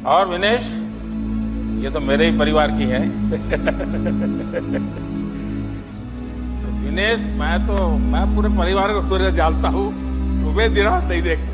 और विनेश, ये तो मेरे ही परिवार की है। विनेश, मैं पूरे परिवार को तुझे जानता हूँ, सुबह दिन रात नहीं देख सकता।